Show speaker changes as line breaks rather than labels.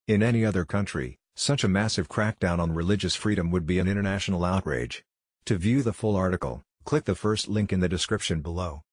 In any other country, such a massive crackdown on religious freedom would be an international outrage. To view the full article, click the first link in the description below.